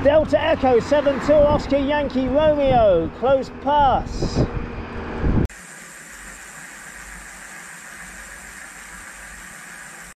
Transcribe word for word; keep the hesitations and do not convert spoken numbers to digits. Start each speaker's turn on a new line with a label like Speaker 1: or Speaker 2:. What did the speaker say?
Speaker 1: Delta Echo seven two Oscar Yankee Romeo, close pass.